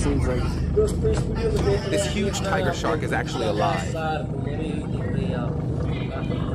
seems like This huge tiger shark is actually alive.